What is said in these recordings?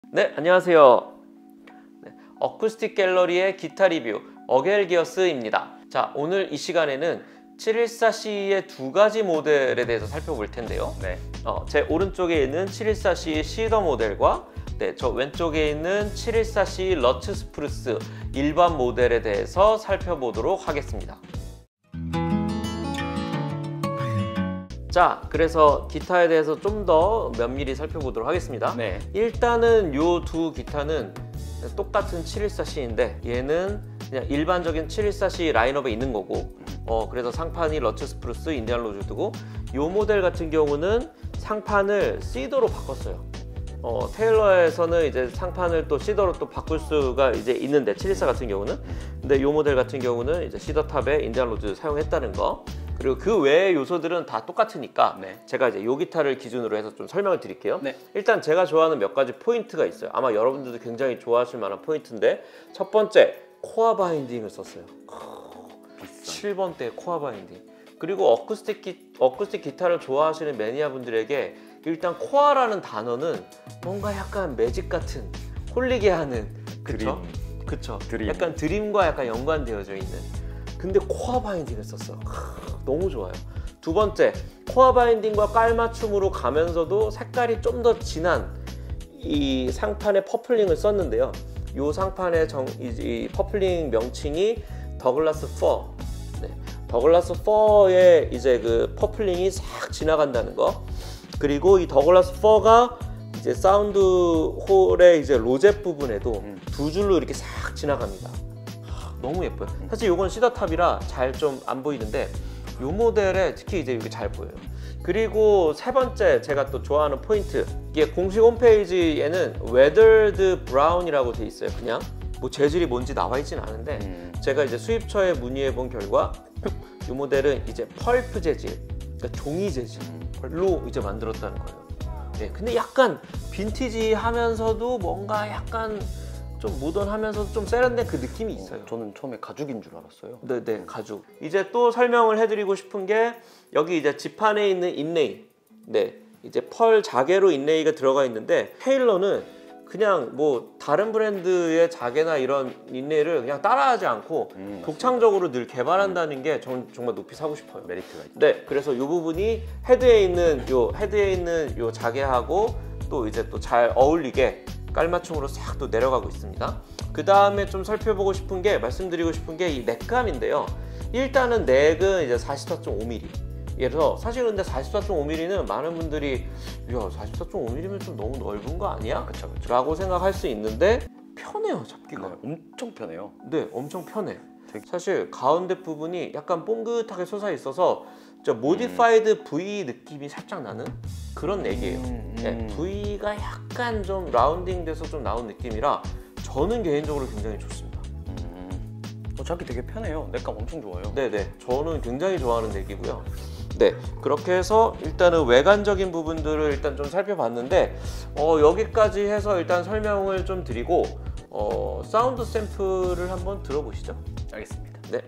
네, 안녕하세요. 네, 어쿠스틱 갤러리의 기타 리뷰 어겔기어스입니다. 자, 오늘 이 시간에는 714C의 두 가지 모델에 대해서 살펴볼 텐데요. 네. 제 오른쪽에 있는 714C 시더 모델과 저 왼쪽에 있는 714C 러츠 스프루스 일반 모델에 대해서 살펴보도록 하겠습니다. 자, 그래서 기타에 대해서 좀 더 면밀히 살펴보도록 하겠습니다. 네. 일단은 요 두 기타는 똑같은 714C인데 얘는 그냥 일반적인 714C 라인업에 있는 거고 그래서 상판이 러츠 스프루스 인디안 로즈드고 요 모델 같은 경우는 상판을 시더로 바꿨어요. 테일러에서는 이제 상판을 또 시더로 또 바꿀 수가 이제 있는데 714 같은 경우는 근데 요 모델 같은 경우는 이제 시더 탑에 인디안 로즈 사용했다는 거 그리고 그 외의 요소들은 다 똑같으니까 제가 이제 요 기타를 기준으로 해서 좀 설명을 드릴게요. 네. 일단 제가 좋아하는 몇 가지 포인트가 있어요. 아마 여러분들도 굉장히 좋아하실 만한 포인트인데 첫 번째, 코어 바인딩을 썼어요. 7번대 코어 바인딩. 그리고 어쿠스틱 기타를 좋아하시는 매니아 분들에게 일단 코어라는 단어는 뭔가 약간 매직 같은 홀리게 하는 그쵸? 그쵸? 드림. 약간 드림과 약간 연관되어져 있는 근데 코어 바인딩을 썼어. 너무 좋아요. 두 번째, 코어 바인딩과 깔맞춤으로 가면서도 색깔이 좀 더 진한 이 상판의 퍼플링을 썼는데요. 이 상판의 이 퍼플링 명칭이 더글라스 4. 더글라스 4의 이제 그 퍼플링이 싹 지나간다는 거. 그리고 이 더글라스 4가 이제 사운드 홀의 이제 로제 부분에도 두 줄로 이렇게 싹 지나갑니다. 너무 예뻐요. 사실 이건 시더탑이라 잘 좀 안 보이는데 이 모델에 특히 이제 이게 잘 보여요. 그리고 세 번째 제가 또 좋아하는 포인트, 이게 공식 홈페이지에는 weathered brown이라고 돼 있어요. 그냥 뭐 재질이 뭔지 나와 있진 않은데 제가 이제 수입처에 문의해 본 결과 이 모델은 이제 펄프 재질, 그러니까 종이 재질로 이제 만들었다는 거예요. 네, 근데 약간 빈티지하면서도 뭔가 약간 좀 모던하면서 좀 세련된 그 느낌이 있어요. 저는 처음에 가죽인 줄 알았어요. 네, 가죽. 이제 또 설명을 해드리고 싶은 게 여기 이제 지판에 있는 인레이, 이제 펄 자개로 인레이가 들어가 있는데 테일러는 그냥 뭐 다른 브랜드의 자개나 이런 인레이를 그냥 따라하지 않고 독창적으로 늘 개발한다는 게 저는 정말 높이 사고 싶어요. 메리트가 있죠. 네, 그래서 이 부분이 헤드에 있는 요 자개하고 또 이제 또 잘 어울리게 깔맞춤으로 싹 또 내려가고 있습니다. 그 다음에 좀 살펴보고 싶은 게, 말씀드리고 싶은 게 이 넥감인데요. 일단은 넥은 이제 44.5mm. 그래서 사실 근데 44.5mm는 많은 분들이 야 44.5mm면 좀 너무 넓은 거 아니야? 그쵸. 라고 생각할 수 있는데 편해요, 잡기가. 네, 엄청 편해요. 네, 엄청 편해. 사실 가운데 부분이 약간 뽕긋하게 솟아 있어서 모디파이드 V 느낌이 살짝 나는 그런 넥이에요. 네, V가 약간 좀 라운딩 돼서 좀 나온 느낌이라 저는 개인적으로 굉장히 좋습니다. 잡기 되게 편해요. 넥감 엄청 좋아요. 네네, 저는 굉장히 좋아하는 넥이고요. 네, 그렇게 해서 일단은 외관적인 부분들을 일단 좀 살펴봤는데 여기까지 해서 일단 설명을 좀 드리고 사운드 샘플을 한번 들어보시죠. 알겠습니다. 네.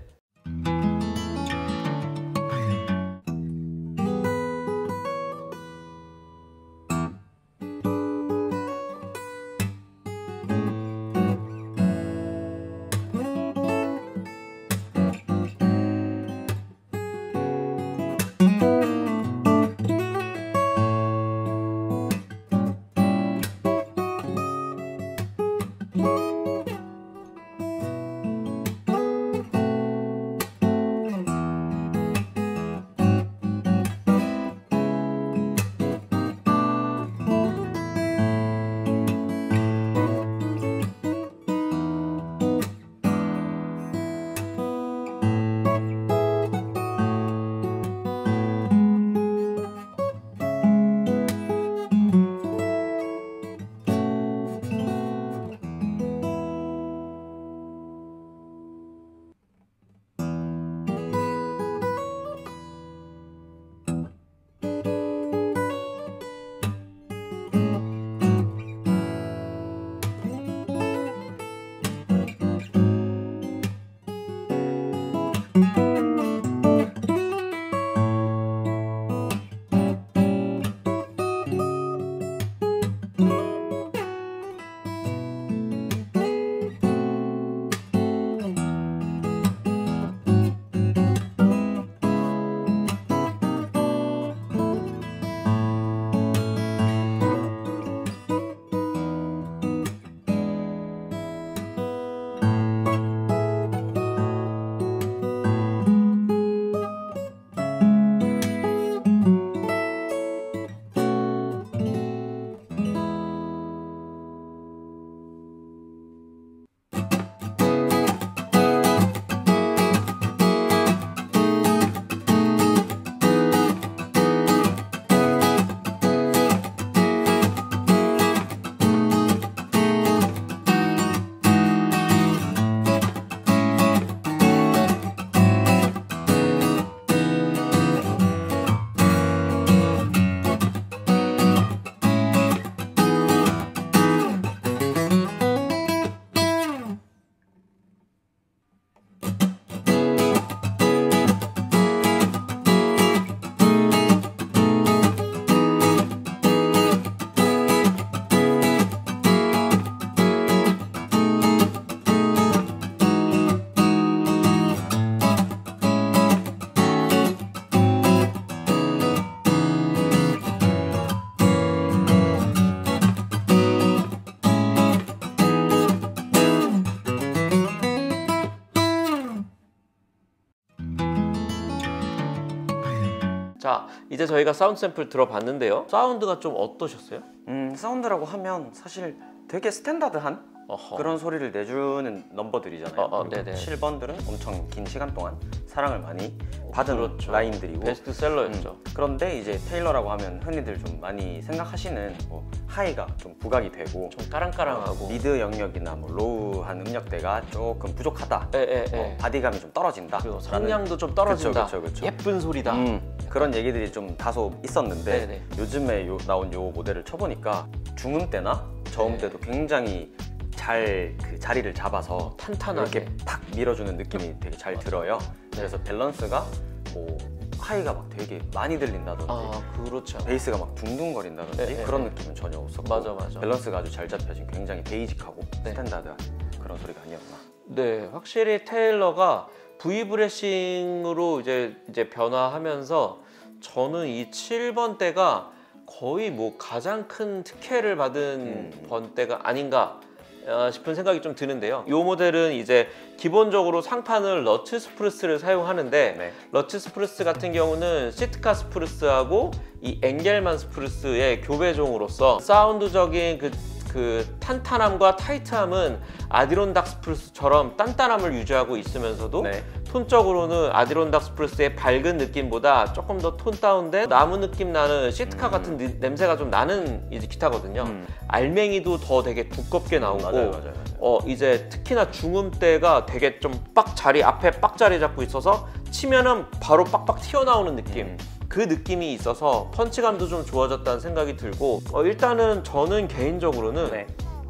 자, 이제 저희가 사운드 샘플 들어봤는데요. 사운드가 좀 어떠셨어요? 사운드라고 하면 사실 되게 스탠다드한 어허. 그런 소리를 내주는 넘버들이잖아요. 네네. 7번들은 엄청 긴 시간 동안 사랑을 많이 받은 그렇죠. 라인들이고 베스트셀러였죠. 그런데 이제 테일러라고 하면 흔히들 좀 많이 생각하시는 뭐 하이가 좀 부각이 되고 좀 까랑까랑하고 미드 영역이나 뭐 로우한 음역대가 조금 부족하다. 바디감이 좀 떨어진다. 그리고 성량도 좀 떨어진다. 그쵸. 예쁜 소리다. 그런 얘기들이 좀 다소 있었는데 네네. 요즘에 나온 요 모델을 쳐보니까 중음 때나 저음 때도 굉장히 잘 그 자리를 잡아서 탄탄하게 이렇게 탁 밀어주는 느낌이 되게 잘 들어요. 그래서 밸런스가 뭐 하이가 막 되게 많이 들린다든지 그렇죠. 베이스가 막 둥둥거린다든지 네, 그런 느낌은 전혀 없었고 맞아. 밸런스가 아주 잘 잡혀진 굉장히 베이직하고 스탠다드한 그런 소리가 아니었나. 네, 확실히 테일러가 V 브래싱으로 이제 변화하면서 저는 이 7번대가 거의 뭐 가장 큰 특혜를 받은 번대가 아닌가 싶은 생각이 좀 드는데요. 이 모델은 이제 기본적으로 상판을 러츠 스프루스를 사용하는데 러츠 스프루스 같은 경우는 시트카 스프루스하고 이 엥겔만 스프루스의 교배종으로서 사운드적인 그 탄탄함과 타이트함은 아디론닥 스프루스처럼 단단함을 유지하고 있으면서도 톤적으로는 아디론닥 스프루스의 밝은 느낌보다 조금 더 톤 다운된 나무 느낌 나는 시트카 같은 냄새가 좀 나는 이제 기타거든요. 알맹이도 더 되게 두껍게 나오고 맞아요. 이제 특히나 중음대가 되게 좀 자리 앞에 빡 자리 잡고 있어서 치면은 바로 빡빡 튀어나오는 느낌. 그 느낌이 있어서 펀치감도 좀 좋아졌다는 생각이 들고 일단은 저는 개인적으로는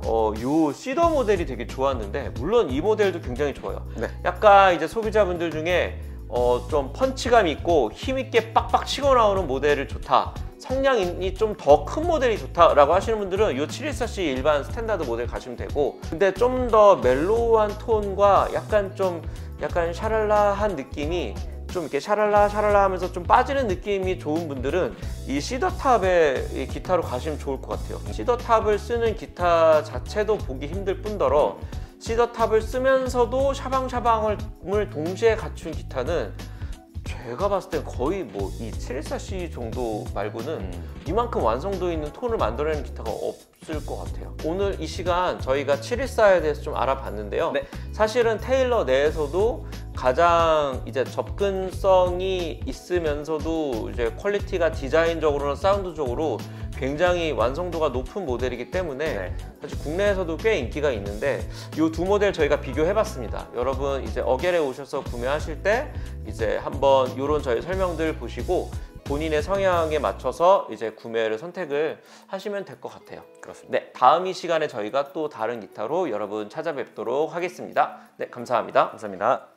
요 시더 모델이 되게 좋았는데 물론 이 모델도 굉장히 좋아요. 약간 이제 소비자분들 중에 좀 펀치감 있고 힘있게 빡빡 치고 나오는 모델을 좋다, 성량이 좀 더 큰 모델이 좋다라고 하시는 분들은 이 714C 일반 스탠다드 모델 가시면 되고, 근데 좀 더 멜로우한 톤과 약간 샤랄라한 느낌이 좀 이렇게 샤랄라 하면서 좀 빠지는 느낌이 좋은 분들은 이 시더탑의 기타로 가시면 좋을 것 같아요. 시더탑을 쓰는 기타 자체도 보기 힘들 뿐더러 시더탑을 쓰면서도 샤방샤방을 동시에 갖춘 기타는 제가 봤을 땐 거의 뭐 이 714C 정도 말고는 이만큼 완성도 있는 톤을 만들어내는 기타가 없을 것 같아요. 오늘 이 시간 저희가 714에 대해서 좀 알아봤는데요. 사실은 테일러 내에서도 가장 이제 접근성이 있으면서도 이제 퀄리티가 디자인적으로나 사운드적으로 굉장히 완성도가 높은 모델이기 때문에 사실 국내에서도 꽤 인기가 있는데 이 두 모델 저희가 비교해봤습니다. 여러분 이제 어겔에 오셔서 구매하실 때 이제 한번 이런 저희 설명들 보시고 본인의 성향에 맞춰서 이제 구매를 선택을 하시면 될 것 같아요. 그렇습니다. 네, 다음 이 시간에 저희가 또 다른 기타로 여러분 찾아뵙도록 하겠습니다. 네, 감사합니다. 감사합니다.